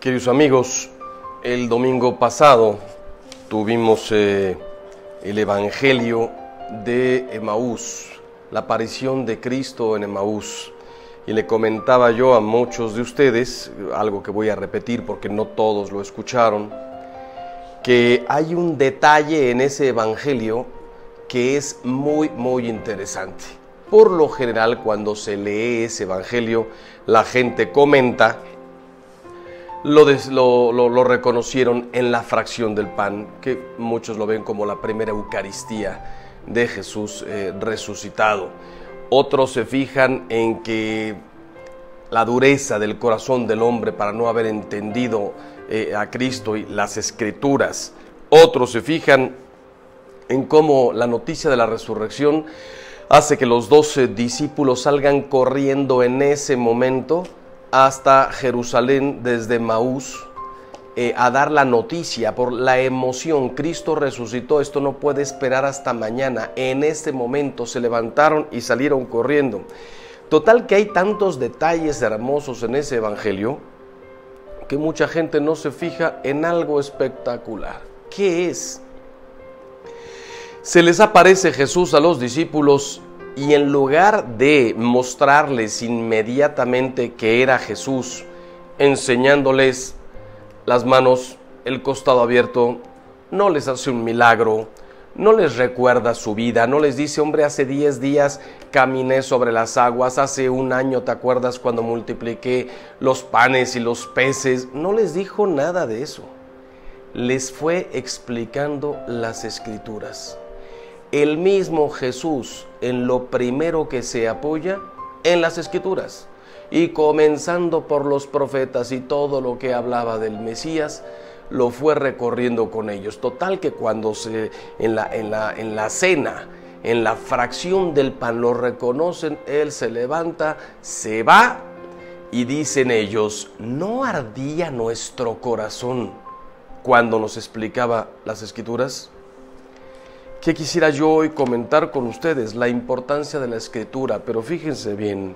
Queridos amigos, el domingo pasado tuvimos el Evangelio de Emaús, la aparición de Cristo en Emaús. Y le comentaba yo a muchos de ustedes, algo que voy a repetir porque no todos lo escucharon, que hay un detalle en ese Evangelio que es muy interesante. Por lo general, cuando se lee ese Evangelio, la gente comenta, lo reconocieron en la fracción del pan, que muchos lo ven como la primera Eucaristía de Jesús resucitado. Otros se fijan en que la dureza del corazón del hombre para no haber entendido a Cristo y las Escrituras. Otros se fijan en cómo la noticia de la resurrección hace que los 12 discípulos salgan corriendo en ese momento hasta Jerusalén desde Emaús a dar la noticia por la emoción. Cristo resucitó, esto no puede esperar hasta mañana. En este momento se levantaron y salieron corriendo. Total que hay tantos detalles hermosos en ese Evangelio que mucha gente no se fija en algo espectacular. ¿Qué es? Se les aparece Jesús a los discípulos y en lugar de mostrarles inmediatamente que era Jesús, enseñándoles las manos, el costado abierto, no les hace un milagro, no les recuerda su vida, no les dice, hombre, hace 10 días caminé sobre las aguas, hace un año, ¿te acuerdas cuando multipliqué los panes y los peces? No les dijo nada de eso. Les fue explicando las Escrituras. El mismo Jesús en lo primero que se apoya en las Escrituras, y comenzando por los profetas y todo lo que hablaba del Mesías, lo fue recorriendo con ellos. Total que cuando en la cena, en la fracción del pan, lo reconocen, Él se levanta, se va y dicen ellos, ¿no ardía nuestro corazón cuando nos explicaba las Escrituras? ¿Qué quisiera yo hoy comentar con ustedes? La importancia de la Escritura, pero fíjense bien,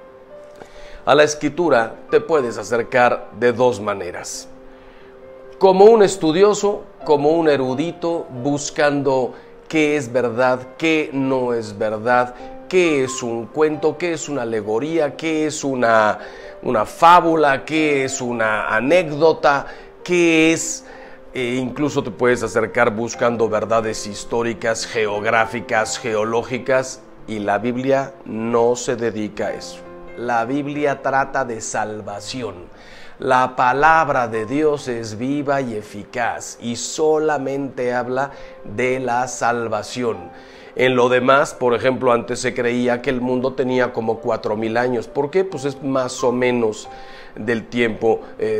a la Escritura te puedes acercar de dos maneras. Como un estudioso, como un erudito, buscando qué es verdad, qué no es verdad, qué es un cuento, qué es una alegoría, qué es una fábula, qué es una anécdota, qué es... incluso te puedes acercar buscando verdades históricas, geográficas, geológicas, y la Biblia no se dedica a eso. La Biblia trata de salvación. La palabra de Dios es viva y eficaz y solamente habla de la salvación. En lo demás, por ejemplo, antes se creía que el mundo tenía como 4000 años. ¿Por qué? Pues es más o menos del tiempo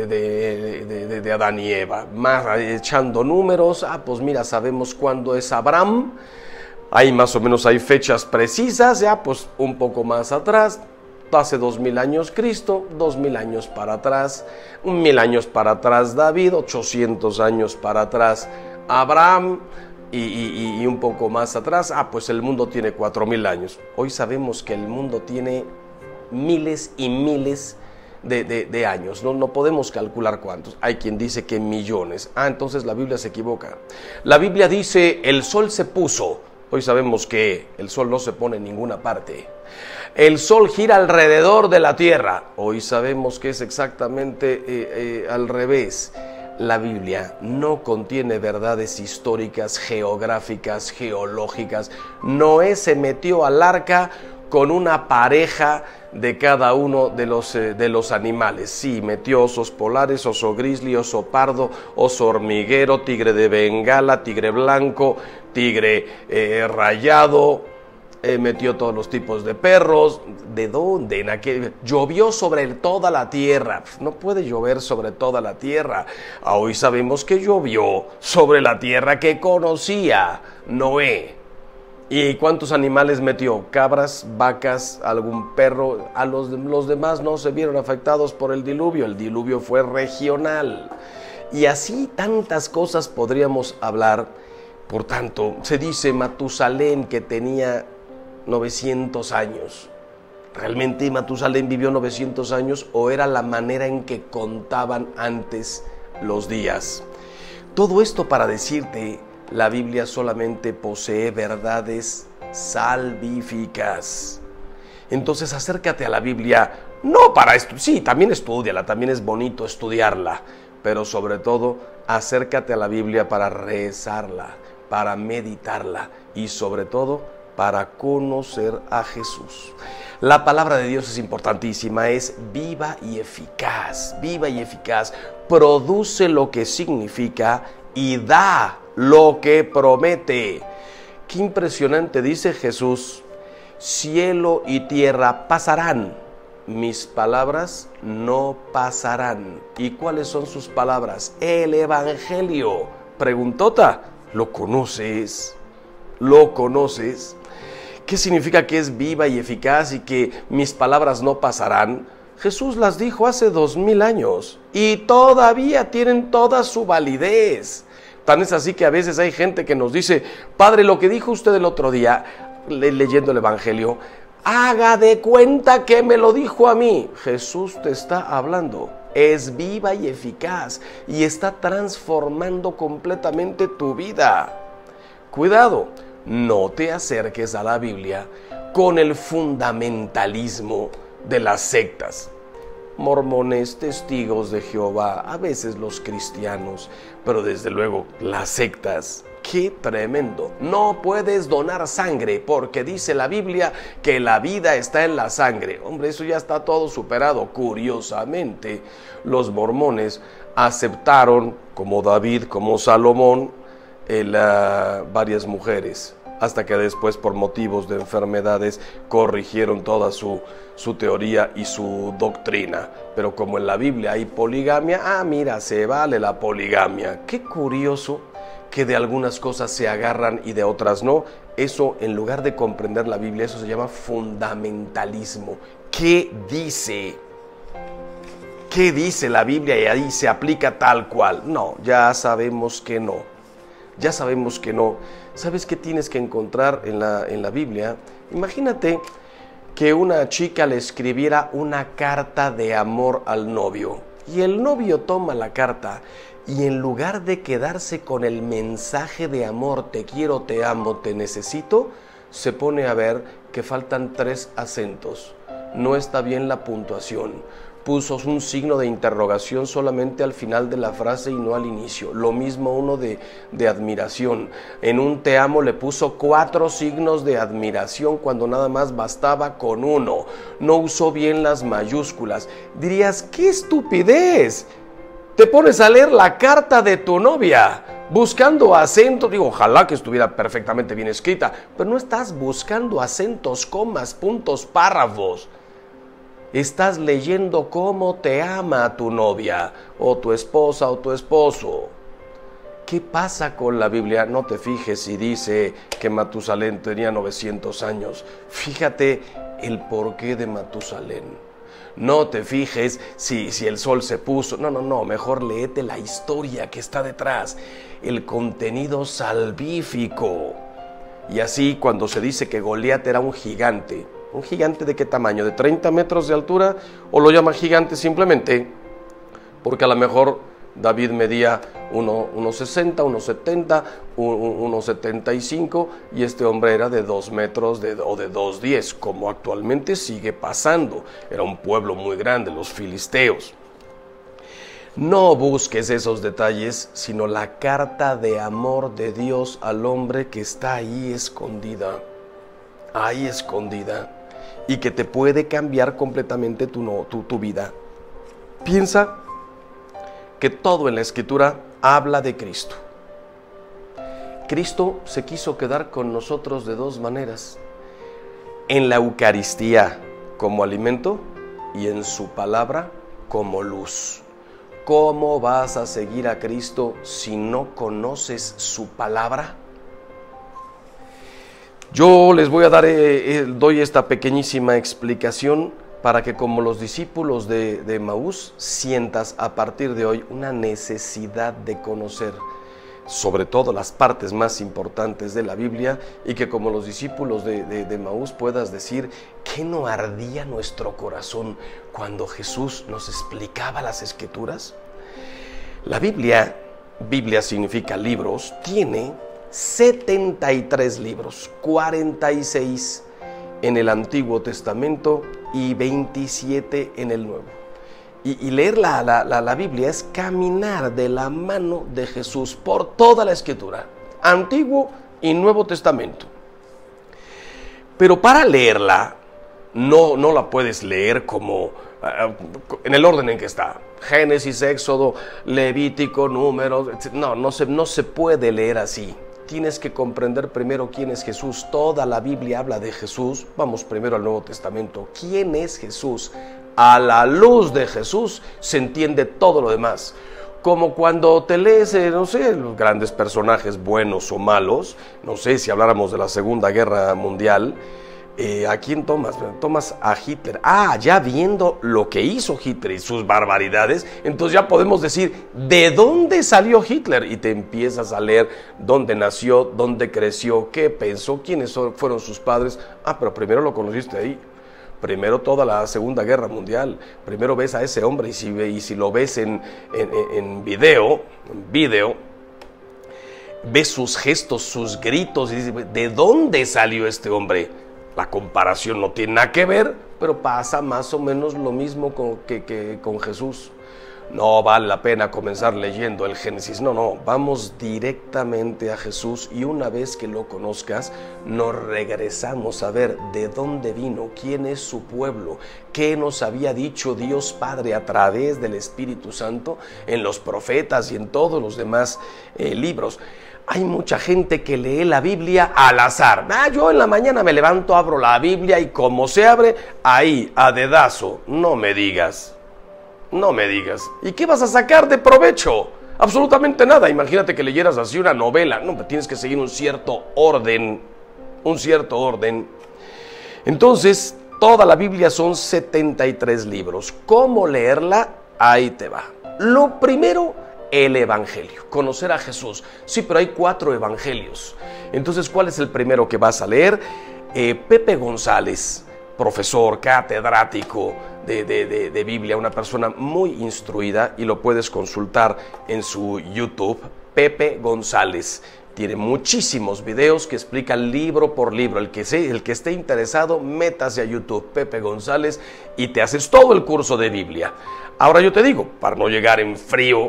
de Adán y Eva. Más echando números, pues mira, sabemos cuándo es Abraham. Ahí más o menos hay fechas precisas, ya pues un poco más atrás. Hace 2000 años Cristo, 2000 años para atrás, 1000 años para atrás David, 800 años para atrás Abraham y un poco más atrás, pues el mundo tiene 4000 años. Hoy sabemos que el mundo tiene miles y miles de años, no podemos calcular cuántos. Hay quien dice que millones. Entonces la Biblia se equivoca. La Biblia dice, el sol se puso. Hoy sabemos que el sol no se pone en ninguna parte. El sol gira alrededor de la tierra. Hoy sabemos que es exactamente al revés. La Biblia no contiene verdades históricas, geográficas, geológicas. Noé se metió al arca con una pareja de cada uno de los animales. Sí, metió osos polares, oso grizzly, oso pardo, oso hormiguero, tigre de Bengala, tigre blanco, tigre rayado. Metió todos los tipos de perros. ¿De dónde? Llovió sobre toda la tierra. No puede llover sobre toda la tierra. Hoy sabemos que llovió sobre la tierra que conocía Noé. ¿Y cuántos animales metió? Cabras, vacas, algún perro. A los demás no se vieron afectados por el diluvio. El diluvio fue regional. Y así tantas cosas podríamos hablar. Por tanto, se dice Matusalén que tenía 900 años. ¿Realmente Matusalén vivió 900 años o era la manera en que contaban antes los días? Todo esto para decirte, la Biblia solamente posee verdades salvíficas. Entonces acércate a la Biblia, no para esto, sí, también estúdiala, también es bonito estudiarla, pero sobre todo acércate a la Biblia para rezarla, para meditarla y sobre todo para conocer a Jesús. La palabra de Dios es importantísima, es viva y eficaz, produce lo que significa y da lo que promete. Qué impresionante, dice Jesús: cielo y tierra pasarán, mis palabras no pasarán. ¿Y cuáles son sus palabras? El Evangelio. Preguntota, ¿lo conoces? ¿Lo conoces? ¿Qué significa que es viva y eficaz y que mis palabras no pasarán? Jesús las dijo hace 2000 años y todavía tienen toda su validez. Tan es así que a veces hay gente que nos dice: Padre, lo que dijo usted el otro día, leyendo el Evangelio, haga de cuenta que me lo dijo a mí. Jesús te está hablando, es viva y eficaz y está transformando completamente tu vida. Cuidado, no te acerques a la Biblia con el fundamentalismo de las sectas. Mormones, testigos de Jehová, a veces los cristianos, pero desde luego las sectas. ¡Qué tremendo! No puedes donar sangre porque dice la Biblia que la vida está en la sangre. Hombre, eso ya está todo superado. Curiosamente, los mormones aceptaron, como David, como Salomón, varias mujeres, hasta que después, por motivos de enfermedades, corrigieron toda su teoría y su doctrina. Pero como en la Biblia hay poligamia, mira, se vale la poligamia. Qué curioso que de algunas cosas se agarran y de otras no. Eso, en lugar de comprender la Biblia, eso se llama fundamentalismo. ¿Qué dice? ¿Qué dice la Biblia? Y ahí se aplica tal cual. No, ya sabemos que no. Ya sabemos que no. ¿Sabes qué tienes que encontrar en la Biblia? Imagínate que una chica le escribiera una carta de amor al novio. Y el novio toma la carta y en lugar de quedarse con el mensaje de amor, te quiero, te amo, te necesito, se pone a ver que faltan 3 acentos. No está bien la puntuación. Puso un signo de interrogación solamente al final de la frase y no al inicio. Lo mismo uno de admiración. En un te amo le puso 4 signos de admiración cuando nada más bastaba con 1. No usó bien las mayúsculas. Dirías, ¡qué estupidez! Te pones a leer la carta de tu novia buscando acentos. Digo, ojalá que estuviera perfectamente bien escrita, pero no estás buscando acentos, comas, puntos, párrafos. Estás leyendo cómo te ama tu novia, o tu esposa, o tu esposo. ¿Qué pasa con la Biblia? No te fijes si dice que Matusalén tenía 900 años. Fíjate el porqué de Matusalén. No te fijes si el sol se puso. No, mejor léete la historia que está detrás, el contenido salvífico. Y así, cuando se dice que Goliat era un gigante ¿de qué tamaño? ¿De 30 metros de altura? ¿O lo llama gigante simplemente porque a lo mejor David medía 1,60, 1,70, 1,75 y este hombre era de 2 metros o de 2,10, como actualmente sigue pasando? Era un pueblo muy grande, los filisteos. No busques esos detalles, sino la carta de amor de Dios al hombre que está ahí escondida, y que te puede cambiar completamente tu vida. Piensa que todo en la Escritura habla de Cristo. Cristo se quiso quedar con nosotros de 2 maneras: en la Eucaristía como alimento y en su palabra como luz. ¿Cómo vas a seguir a Cristo si no conoces su palabra? Yo les voy a dar, doy esta pequeñísima explicación para que, como los discípulos de Emaús, sientas a partir de hoy una necesidad de conocer. sobre todo las partes más importantes de la Biblia, y que como los discípulos de Maús puedas decir, ¿qué no ardía nuestro corazón cuando Jesús nos explicaba las Escrituras? La Biblia significa libros, tiene 73 libros, 46 en el Antiguo Testamento y 27 en el Nuevo. Y leer la Biblia es caminar de la mano de Jesús por toda la Escritura, Antiguo y Nuevo Testamento. Pero para leerla, no la puedes leer como en el orden en que está. Génesis, Éxodo, Levítico, Números, no se puede leer así. Tienes que comprender primero quién es Jesús. Toda la Biblia habla de Jesús. Vamos primero al Nuevo Testamento. ¿Quién es Jesús? A la luz de Jesús se entiende todo lo demás. Como cuando te lees, los grandes personajes buenos o malos, no sé, si habláramos de la Segunda Guerra Mundial, ¿a quién tomas? Tomas a Hitler. Ya viendo lo que hizo Hitler y sus barbaridades, entonces ya podemos decir, ¿de dónde salió Hitler? Y te empiezas a leer dónde nació, dónde creció, qué pensó, quiénes fueron sus padres. Pero primero lo conociste ahí. Primero toda la Segunda Guerra Mundial. Primero ves a ese hombre, y si lo ves en video, ves sus gestos, sus gritos, y dices, ¿de dónde salió este hombre? La comparación no tiene nada que ver, pero pasa más o menos lo mismo que con Jesús. No vale la pena comenzar leyendo el Génesis, no, vamos directamente a Jesús, y una vez que lo conozcas, nos regresamos a ver de dónde vino, quién es su pueblo, qué nos había dicho Dios Padre a través del Espíritu Santo en los profetas y en todos los demás libros. Hay mucha gente que lee la Biblia al azar. Yo en la mañana me levanto, abro la Biblia y como se abre, ahí, a dedazo. No me digas. ¿Y qué vas a sacar de provecho? Absolutamente nada. Imagínate que leyeras así una novela. No, tienes que seguir un cierto orden. Entonces, toda la Biblia son 73 libros. ¿Cómo leerla? Ahí te va. Lo primero, el Evangelio, conocer a Jesús. Sí, pero hay 4 evangelios. Entonces, ¿cuál es el primero que vas a leer? Pepe González, profesor, catedrático de Biblia, una persona muy instruida, y lo puedes consultar en su YouTube, Pepe González. Tiene muchísimos videos que explican libro por libro. El que esté interesado, métase a YouTube, Pepe González, y te haces todo el curso de Biblia. Ahora yo te digo, para no llegar en frío,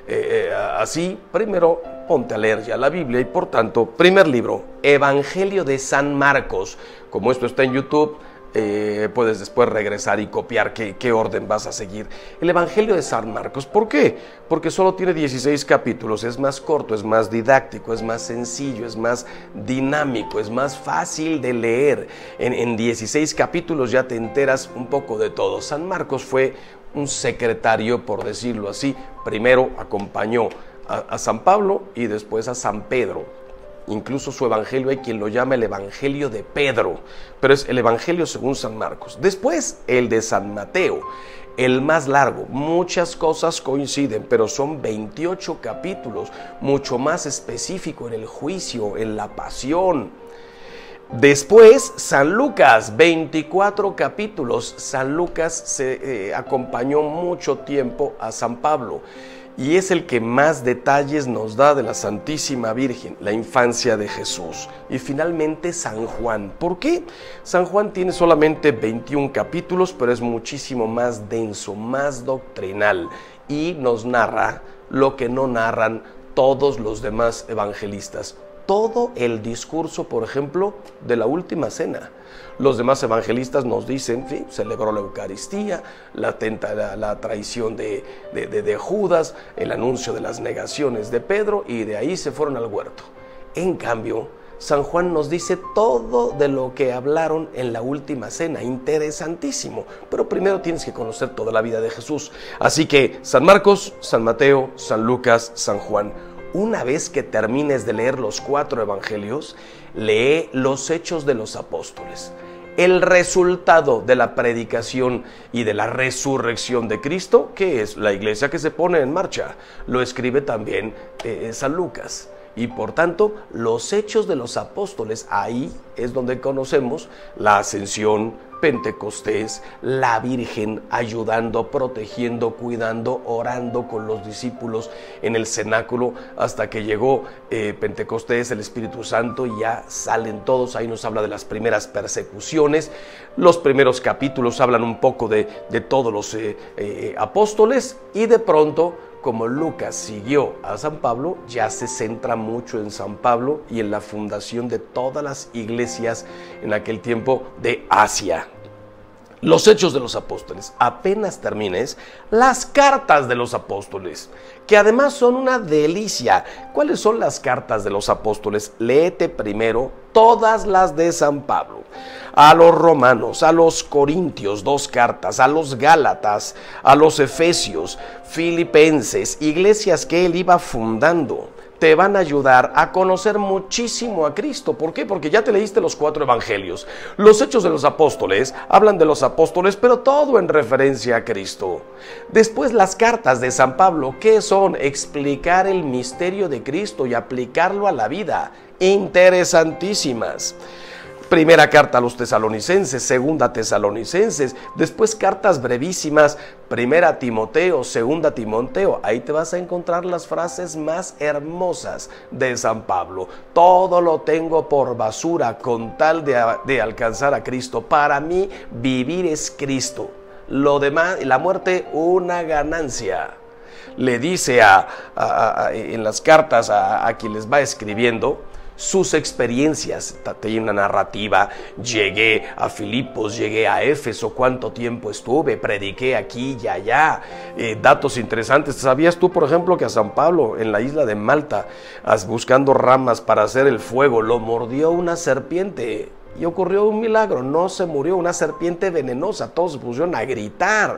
así, primero ponte a leer ya la Biblia, y por tanto, primer libro, Evangelio de San Marcos. Como esto está en YouTube, puedes después regresar y copiar qué orden vas a seguir. El Evangelio de San Marcos, ¿por qué? Porque solo tiene 16 capítulos, es más corto, es más didáctico, es más sencillo, es más dinámico, es más fácil de leer. En 16 capítulos ya te enteras un poco de todo. San Marcos fue un secretario, por decirlo así. Primero acompañó a San Pablo y después a San Pedro. Incluso su evangelio hay quien lo llama el Evangelio de Pedro, pero es el Evangelio según San Marcos. Después el de San Mateo, el más largo. Muchas cosas coinciden, pero son 28 capítulos, mucho más específico en el juicio, en la pasión. Después San Lucas, 24 capítulos. San Lucas se acompañó mucho tiempo a San Pablo, y es el que más detalles nos da de la Santísima Virgen, la infancia de Jesús. Y finalmente San Juan. ¿Por qué? San Juan tiene solamente 21 capítulos, pero es muchísimo más denso, más doctrinal, y nos narra lo que no narran todos los demás evangelistas. Todo el discurso, por ejemplo, de la última cena. Los demás evangelistas nos dicen, sí, celebró la Eucaristía, la traición de Judas, el anuncio de las negaciones de Pedro, y de ahí se fueron al huerto. En cambio, San Juan nos dice todo de lo que hablaron en la última cena. Interesantísimo. Pero primero tienes que conocer toda la vida de Jesús. Así que San Marcos, San Mateo, San Lucas, San Juan. Una vez que termines de leer los 4 evangelios, lee los Hechos de los Apóstoles. el resultado de la predicación y de la resurrección de Cristo, que es la iglesia que se pone en marcha. Lo escribe también San Lucas. Y por tanto, los hechos de los apóstoles, ahí es donde conocemos la ascensión, Pentecostés, la Virgen ayudando, protegiendo, cuidando, orando con los discípulos en el cenáculo, hasta que llegó Pentecostés, el Espíritu Santo, y ya salen todos. Ahí nos habla de las primeras persecuciones. Los primeros capítulos hablan un poco de todos los apóstoles, y de pronto, como Lucas siguió a San Pablo, ya se centra mucho en San Pablo y en la fundación de todas las iglesias en aquel tiempo de Asia. Los Hechos de los Apóstoles. Apenas termines, las cartas de los apóstoles, que además son una delicia. ¿Cuáles son las cartas de los apóstoles? Léete primero todas las de San Pablo. A los romanos, a los corintios, 2 cartas, a los gálatas, a los efesios, filipenses, iglesias que él iba fundando. Te van a ayudar a conocer muchísimo a Cristo. ¿Por qué? Porque ya te leíste los 4 evangelios. Los Hechos de los Apóstoles hablan de los apóstoles, pero todo en referencia a Cristo. Después, las cartas de San Pablo, ¿qué son? Explicar el misterio de Cristo y aplicarlo a la vida. Interesantísimas. Primera carta a los tesalonicenses, segunda tesalonicenses, después cartas brevísimas, primera Timoteo, segunda Timoteo. Ahí te vas a encontrar las frases más hermosas de San Pablo. Todo lo tengo por basura con tal de alcanzar a Cristo. Para mí vivir es Cristo. Lo demás, la muerte, una ganancia. Le dice en las cartas a quien les va escribiendo sus experiencias. Tiene una narrativa: llegué a Filipos, llegué a Éfeso, cuánto tiempo estuve, prediqué aquí y allá. Datos interesantes. ¿Sabías tú, por ejemplo, que a San Pablo en la isla de Malta, buscando ramas para hacer el fuego, lo mordió una serpiente? Y ocurrió un milagro, no se murió, una serpiente venenosa. Todos se pusieron a gritar.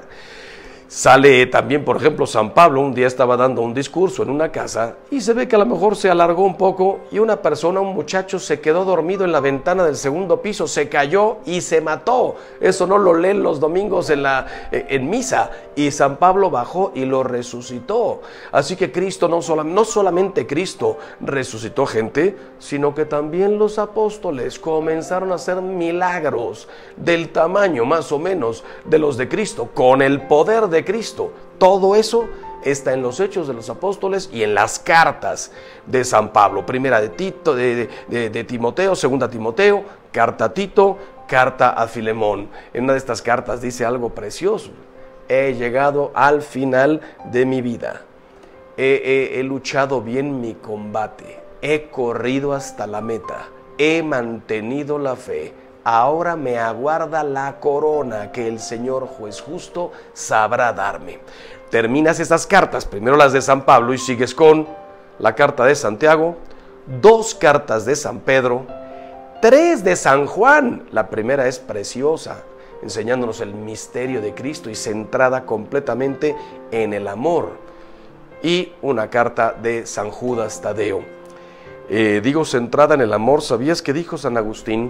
Sale también, por ejemplo, San Pablo. Un día estaba dando un discurso en una casa y se ve que a lo mejor se alargó un poco y una persona, un muchacho, se quedó dormido en la ventana del segundo piso, se cayó y se mató. Eso no lo leen los domingos en misa. Y San Pablo bajó y lo resucitó. Así que Cristo, no solamente Cristo resucitó gente, sino que también los apóstoles comenzaron a hacer milagros del tamaño más o menos de los de Cristo, con el poder de Cristo. Todo eso está en los Hechos de los Apóstoles y en las cartas de San Pablo. Primera de Tito, de Timoteo, segunda Timoteo, carta a Tito, carta a Filemón. En una de estas cartas dice algo precioso: he llegado al final de mi vida, he luchado bien mi combate, he corrido hasta la meta, he mantenido la fe. Ahora me aguarda la corona que el Señor juez justo sabrá darme. Terminas esas cartas, primero las de San Pablo, y sigues con la carta de Santiago, 2 cartas de San Pedro, 3 de San Juan. La primera es preciosa, enseñándonos el misterio de Cristo y centrada completamente en el amor. Y una carta de San Judas Tadeo. Digo centrada en el amor. ¿Sabías que dijo San Agustín?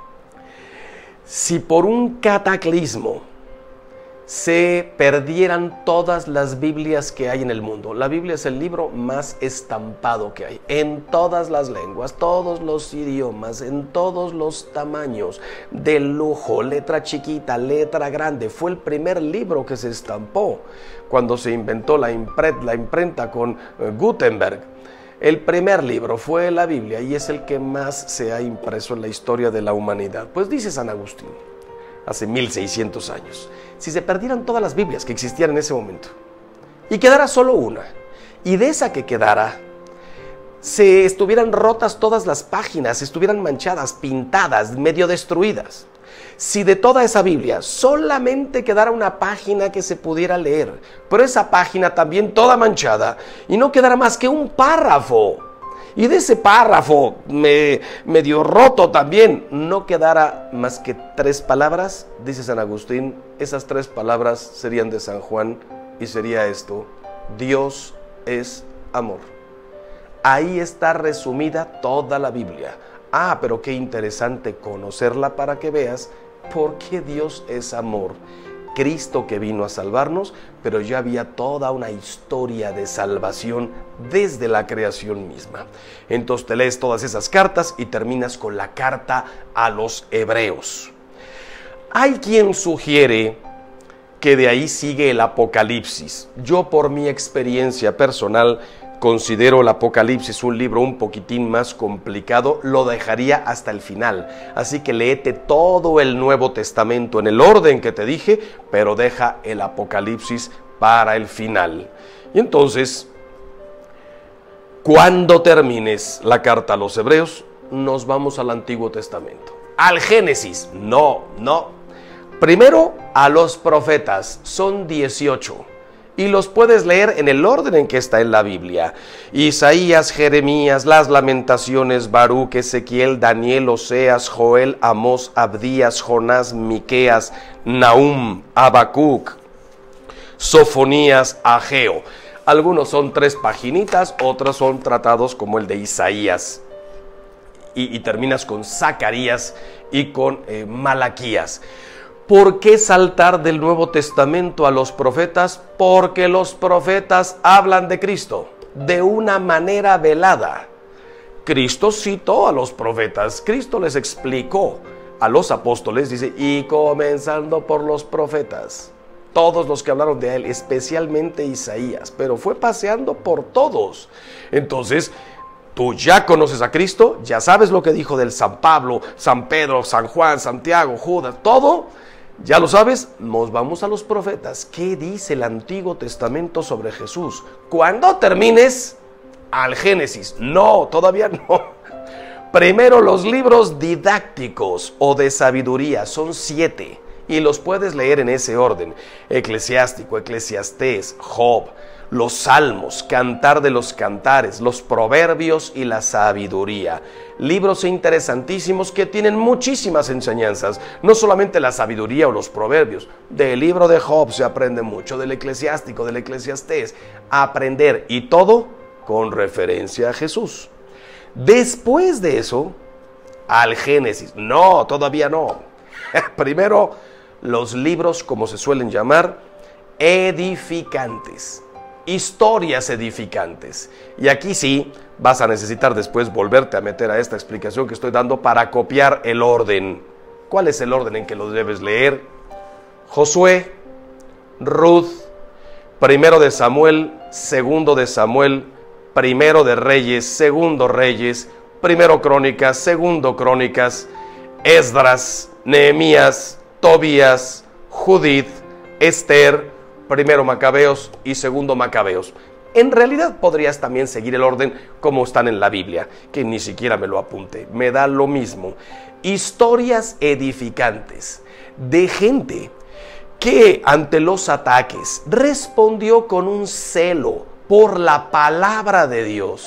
Si por un cataclismo se perdieran todas las Biblias que hay en el mundo, la Biblia es el libro más estampado que hay, en todas las lenguas, todos los idiomas, en todos los tamaños, de lujo, letra chiquita, letra grande. Fue el primer libro que se estampó cuando se inventó la imprenta con Gutenberg. El primer libro fue la Biblia y es el que más se ha impreso en la historia de la humanidad. Pues dice San Agustín, hace 1600 años, si se perdieran todas las Biblias que existían en ese momento y quedara solo una, y de esa que quedara se estuvieran rotas todas las páginas, estuvieran manchadas, pintadas, medio destruidas, si de toda esa Biblia solamente quedara una página que se pudiera leer, pero esa página también toda manchada, y no quedara más que un párrafo, y de ese párrafo medio roto también, no quedara más que 3 palabras, dice San Agustín, esas 3 palabras serían de San Juan, y sería esto: Dios es amor. Ahí está resumida toda la Biblia. Pero qué interesante conocerla para que veas porque Dios es amor. Cristo que vino a salvarnos, pero ya había toda una historia de salvación desde la creación misma. Entonces te lees todas esas cartas y terminas con la carta a los Hebreos. Hay quien sugiere que de ahí sigue el Apocalipsis. Yo, por mi experiencia personal, considero el Apocalipsis un libro un poquitín más complicado, lo dejaría hasta el final. Así que léete todo el Nuevo Testamento en el orden que te dije, pero deja el Apocalipsis para el final. Y entonces, cuando termines la carta a los Hebreos, nos vamos al Antiguo Testamento. Al Génesis, no. Primero a los profetas, son 18. Y los puedes leer en el orden en que está en la Biblia. Isaías, Jeremías, las Lamentaciones, Baruch, Ezequiel, Daniel, Oseas, Joel, Amós, Abdías, Jonás, Miqueas, Nahum, Habacuc, Sofonías, Ageo. Algunos son 3 paginitas, otros son tratados como el de Isaías. Y terminas con Zacarías y con Malaquías. ¿Por qué saltar del Nuevo Testamento a los profetas? Porque los profetas hablan de Cristo de una manera velada. Cristo citó a los profetas, Cristo les explicó a los apóstoles, dice, y comenzando por los profetas, todos los que hablaron de él, especialmente Isaías, pero fue paseando por todos. Entonces, tú ya conoces a Cristo, ya sabes lo que dijo del San Pablo, San Pedro, San Juan, Santiago, Judas, todo. Ya lo sabes, nos vamos a los profetas. ¿Qué dice el Antiguo Testamento sobre Jesús? Cuando termines, al Génesis. No, todavía no. Primero los libros didácticos o de sabiduría, son 7. Y los puedes leer en ese orden. Eclesiástico, Eclesiastés, Job, los Salmos, Cantar de los Cantares, los Proverbios y la Sabiduría. Libros interesantísimos que tienen muchísimas enseñanzas. No solamente la sabiduría o los proverbios. Del libro de Job se aprende mucho, del Eclesiástico, del Eclesiastés. Aprender, y todo con referencia a Jesús. Después de eso, al Génesis. No, todavía no. Primero, los libros, como se suelen llamar, edificantes. Historias edificantes. Y aquí sí vas a necesitar después volverte a meter a esta explicación que estoy dando para copiar el orden. ¿Cuál es el orden en que los debes leer? Josué, Ruth, primero de Samuel, segundo de Samuel, primero de Reyes, segundo Reyes, primero Crónicas, segundo Crónicas, Esdras, Nehemías, Tobías, Judith, Esther, primero Macabeos y segundo Macabeos. En realidad podrías también seguir el orden como están en la Biblia, que ni siquiera me lo apunté, me da lo mismo. Historias edificantes de gente que ante los ataques respondió con un celo por la palabra de Dios,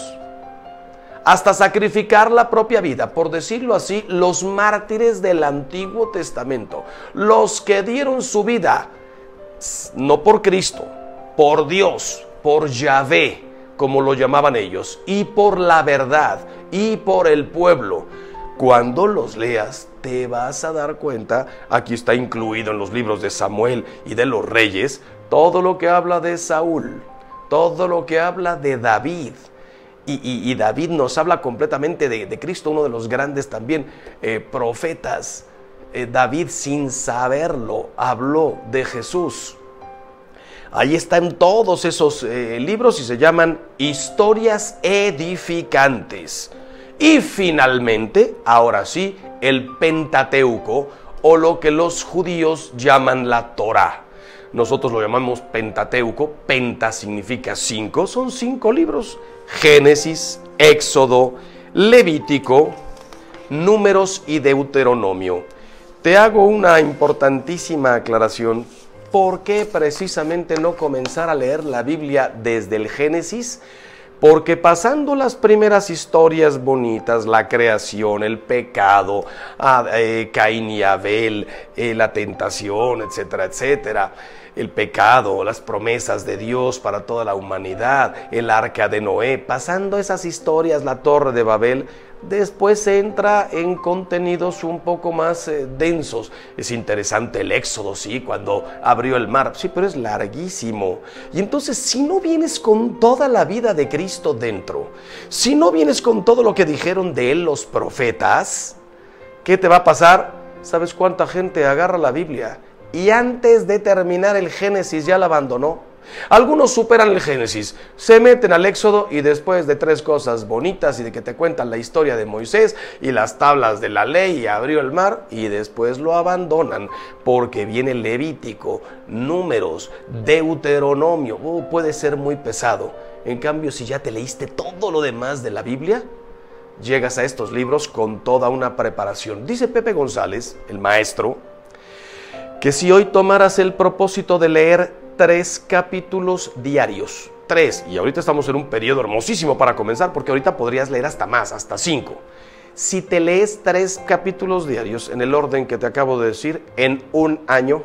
hasta sacrificar la propia vida, por decirlo así, los mártires del Antiguo Testamento, los que dieron su vida, no por Cristo, por Dios, por Yahvé, como lo llamaban ellos, y por la verdad, y por el pueblo. Cuando los leas, te vas a dar cuenta, aquí está incluido en los libros de Samuel y de los Reyes, todo lo que habla de Saúl, todo lo que habla de David. Y David nos habla completamente de Cristo, uno de los grandes también profetas. David, sin saberlo, habló de Jesús. Ahí están todos esos libros y se llaman historias edificantes. Y finalmente, ahora sí, el Pentateuco, o lo que los judíos llaman la Torá. Nosotros lo llamamos Pentateuco. Penta significa 5, son 5 libros. Génesis, Éxodo, Levítico, Números y Deuteronomio. Te hago una importantísima aclaración. ¿Por qué precisamente no comenzar a leer la Biblia desde el Génesis? Porque pasando las primeras historias bonitas, la creación, el pecado, Caín y Abel, la tentación, etcétera, etcétera, el pecado, las promesas de Dios para toda la humanidad, el arca de Noé, pasando esas historias, la torre de Babel, después entra en contenidos un poco más densos. Es interesante el Éxodo, sí, cuando abrió el mar, sí, pero es larguísimo. Y entonces, si no vienes con toda la vida de Cristo dentro, si no vienes con todo lo que dijeron de él los profetas, ¿qué te va a pasar? ¿Sabes cuánta gente agarra la Biblia y antes de terminar el Génesis ya la abandonó? Algunos superan el Génesis, se meten al Éxodo y después de 3 cosas bonitas y de que te cuentan la historia de Moisés y las tablas de la ley y abrió el mar, y después lo abandonan porque viene Levítico, Números, Deuteronomio. Puede ser muy pesado. En cambio, si ya te leíste todo lo demás de la Biblia, llegas a estos libros con toda una preparación. Dice Pepe González, el maestro, que si hoy tomaras el propósito de leer 3 capítulos diarios, 3, y ahorita estamos en un periodo hermosísimo para comenzar, porque ahorita podrías leer hasta más, hasta 5. Si te lees 3 capítulos diarios en el orden que te acabo de decir, en un año,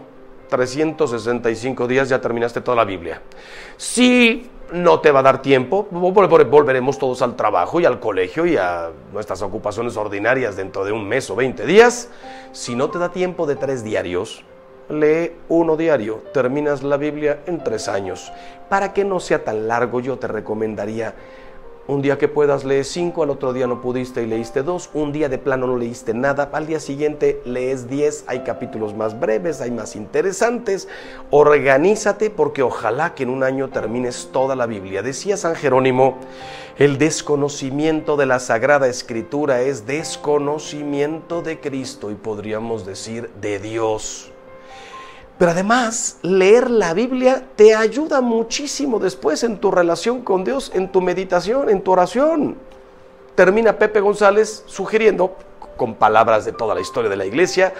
365 días, ya terminaste toda la Biblia. Si no te va a dar tiempo, volveremos todos al trabajo y al colegio y a nuestras ocupaciones ordinarias dentro de un mes o 20 días. Si no te da tiempo de 3 diarios, lee 1 diario, terminas la Biblia en 3 años. Para que no sea tan largo, yo te recomendaría un día que puedas leer 5, al otro día no pudiste y leíste 2, un día de plano no leíste nada, al día siguiente lees 10, hay capítulos más breves, hay más interesantes. Organízate, porque ojalá que en un año termines toda la Biblia. Decía San Jerónimo, el desconocimiento de la Sagrada Escritura es desconocimiento de Cristo, y podríamos decir de Dios. Pero además, leer la Biblia te ayuda muchísimo después en tu relación con Dios, en tu meditación, en tu oración. Termina Pepe González sugiriendo, con palabras de toda la historia de la iglesia,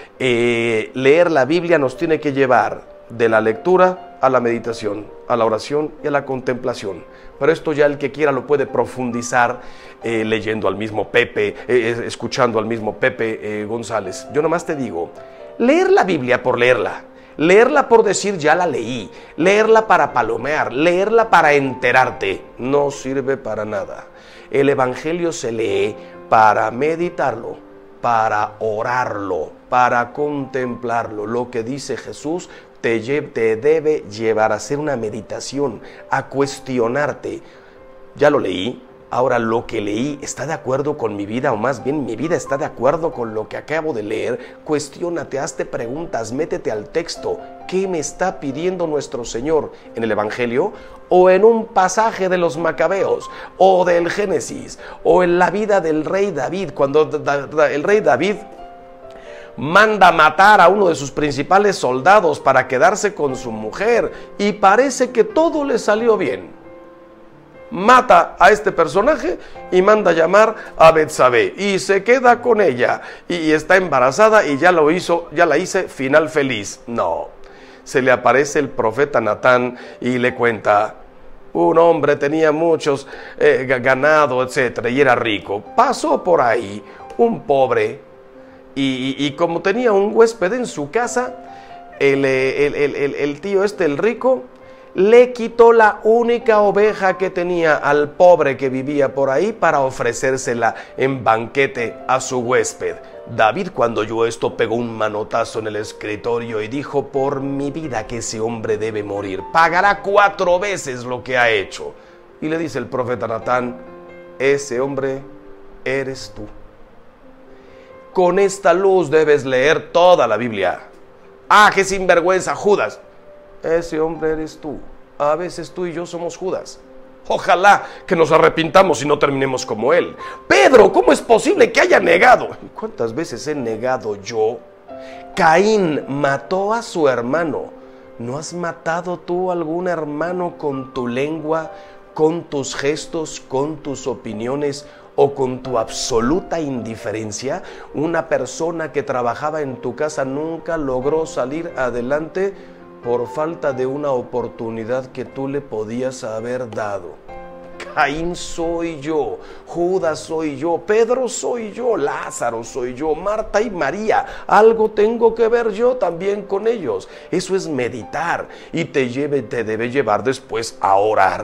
leer la Biblia nos tiene que llevar de la lectura a la meditación, a la oración y a la contemplación. Pero esto ya el que quiera lo puede profundizar leyendo al mismo Pepe, escuchando al mismo Pepe González. Yo nomás te digo, leer la Biblia por leerla, leerla por decir ya la leí, leerla para palomear, leerla para enterarte, no sirve para nada. El Evangelio se lee para meditarlo, para orarlo, para contemplarlo. Lo que dice Jesús te debe llevar a hacer una meditación, a cuestionarte. Ya lo leí. Ahora, lo que leí está de acuerdo con mi vida, o más bien mi vida está de acuerdo con lo que acabo de leer. Cuestiónate, hazte preguntas, métete al texto. ¿Qué me está pidiendo nuestro Señor en el Evangelio? O en un pasaje de los Macabeos, o del Génesis, o en la vida del rey David, cuando el rey David manda matar a uno de sus principales soldados para quedarse con su mujer, y parece que todo le salió bien. Mata a este personaje y manda llamar a Betsabé y se queda con ella y está embarazada y ya la hice, final feliz. No, se le aparece el profeta Natán y le cuenta: un hombre tenía muchos ganado, etcétera, y era rico. Pasó por ahí un pobre y como tenía un huésped en su casa, el tío el rico, le quitó la única oveja que tenía al pobre que vivía por ahí para ofrecérsela en banquete a su huésped. David, cuando oyó esto, pegó un manotazo en el escritorio y dijo: por mi vida que ese hombre debe morir, pagará 4 veces lo que ha hecho. Y le dice el profeta Natán: ese hombre eres tú. Con esta luz debes leer toda la Biblia. ¡Ah, qué sinvergüenza, Judas! Ese hombre eres tú. A veces tú y yo somos Judas. Ojalá que nos arrepintamos y no terminemos como él. Pedro, ¿cómo es posible que haya negado? ¿Cuántas veces he negado yo? Caín mató a su hermano. ¿No has matado tú a algún hermano con tu lengua, con tus gestos, con tus opiniones o con tu absoluta indiferencia? Una persona que trabajaba en tu casa nunca logró salir adelante por falta de una oportunidad que tú le podías haber dado. Caín soy yo, Judas soy yo, Pedro soy yo, Lázaro soy yo, Marta y María. Algo tengo que ver yo también con ellos. Eso es meditar y te debe llevar después a orar.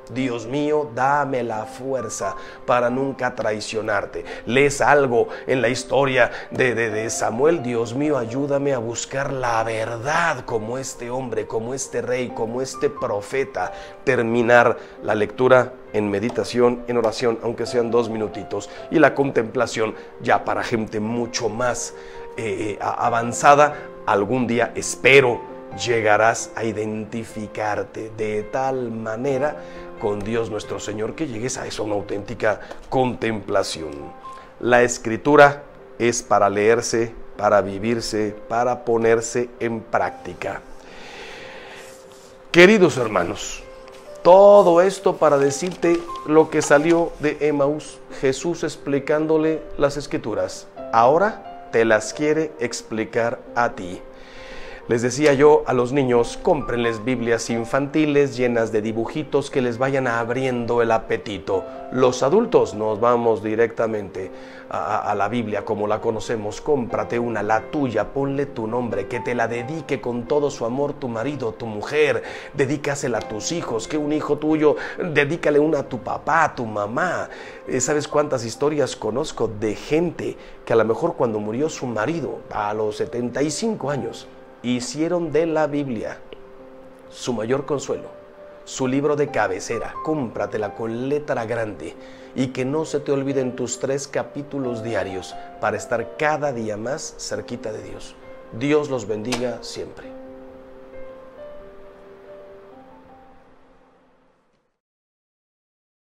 Dios mío, dame la fuerza para nunca traicionarte. Lees algo en la historia de Samuel. Dios mío, ayúdame a buscar la verdad como este hombre, como este rey, como este profeta. Terminar la lectura en meditación, en oración, aunque sean 2 minutitos. Y la contemplación ya para gente mucho más avanzada. Algún día espero llegarás a identificarte de tal manera con Dios nuestro Señor que llegues a eso, una auténtica contemplación. La Escritura es para leerse, para vivirse, para ponerse en práctica. Queridos hermanos, todo esto para decirte lo que salió de Emaús, Jesús explicándole las Escrituras. Ahora te las quiere explicar a ti. Les decía yo a los niños, cómprenles Biblias infantiles llenas de dibujitos que les vayan abriendo el apetito. Los adultos nos vamos directamente a la Biblia como la conocemos. Cómprate una, la tuya, ponle tu nombre, que te la dedique con todo su amor tu marido, tu mujer. Dedícasela a tus hijos, que un hijo tuyo, dedícale una a tu papá, a tu mamá. ¿Sabes cuántas historias conozco de gente que a lo mejor cuando murió su marido, a los 75 años, hicieron de la Biblia su mayor consuelo, su libro de cabecera? Cómpratela con letra grande y que no se te olviden tus 3 capítulos diarios para estar cada día más cerquita de Dios. Dios los bendiga siempre.